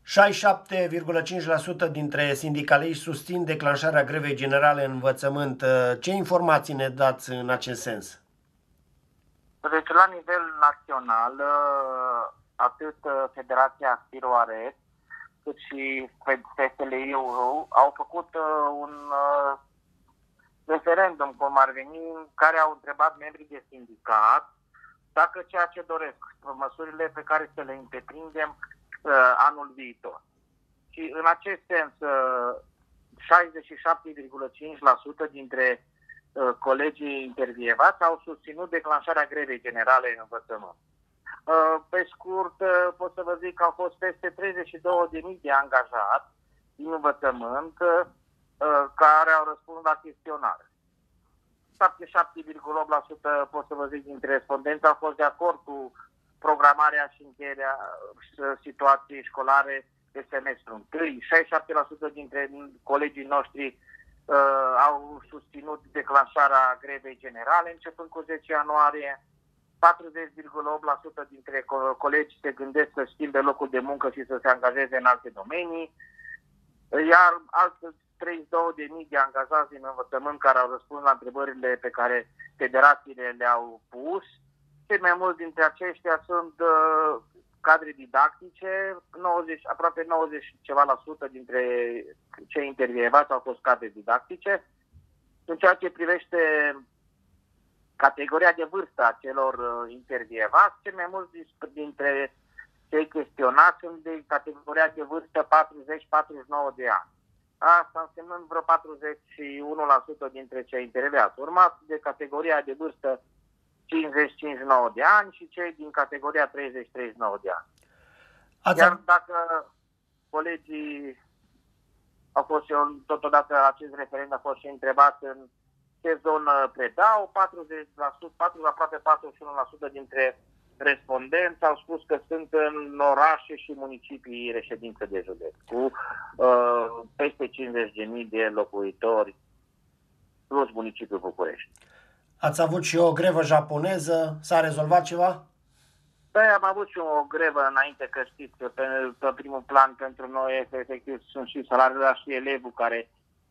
67,5% dintre sindicaliști susțin declanșarea grevei generale în învățământ. Ce informații ne dați în acest sens? Deci, la nivel național, atât Federația Spiroaret, cât și FSLI-ul au făcut un referendum, cum ar veni, în care au întrebat membrii de sindicat dacă ceea ce doresc, măsurile pe care să le întreprindem anul viitor. Și în acest sens, 67,5% dintre colegii intervievați au susținut declanșarea grevei generale în învățământ. Pe scurt, pot să vă zic că au fost peste 32.000 de angajați din învățământ care au răspuns la chestionare. 77,8% pot să vă zic dintre respondenți au fost de acord cu programarea și încheierea situației școlare de semestru întâi. 67% dintre colegii noștri au susținut declanșarea grevei generale începând cu 10 ianuarie. 40,8% dintre colegi se gândesc să schimbe locul de muncă și să se angajeze în alte domenii, iar alți 32.000 de angajați din învățământ care au răspuns la întrebările pe care federațiile le-au pus. Cei mai mulți dintre aceștia sunt cadre didactice, aproape 90% dintre cei intervievați au fost cadre didactice. În ceea ce privește categoria de vârstă a celor intervievați, cei mai mulți dintre cei chestionați sunt de categoria de vârstă 40-49 de ani. Asta însemnând vreo 41% dintre cei intervievați, urmat de categoria de vârstă 50-59 de ani și cei din categoria 30-39 de ani. Iar dacă colegii au fost și totodată acest referendum a fost și întrebat în ce zonă predau, 40%, aproape 41% dintre respondenți au spus că sunt în orașe și municipii reședință de județ, cu peste 50.000 de locuitori, plus municipiul București. Ați avut și o grevă japoneză, s-a rezolvat ceva? Păi am avut și o grevă înainte, că știți, pe primul plan pentru noi efectiv sunt și salariile și elevul care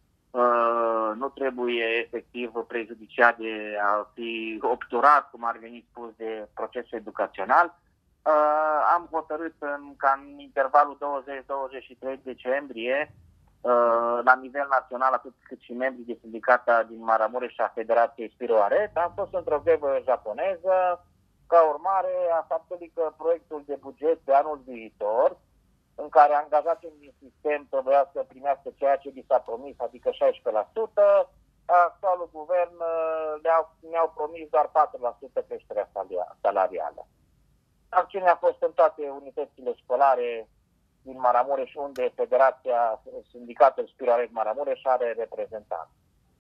nu trebuie efectiv prejudiciat de a fi obturat, cum ar veni spus, de procesul educațional. Am hotărât ca în intervalul 20-23 decembrie, la nivel național, atât cât și membrii de sindicata din Maramureș și a Federației Spiroaret, am fost într-o grevă japoneză, ca urmare a faptului că proiectul de buget de anul viitor, în care angajații din sistem trebuia să primească ceea ce li s-a promis, adică 16%, actualul guvern ne-au promis doar 4% creșterea salarială. Acțiunea a fost în toate unitățile școlare din Maramureș, unde Federația Sindicatul Spiroaret Maramureș are reprezentant.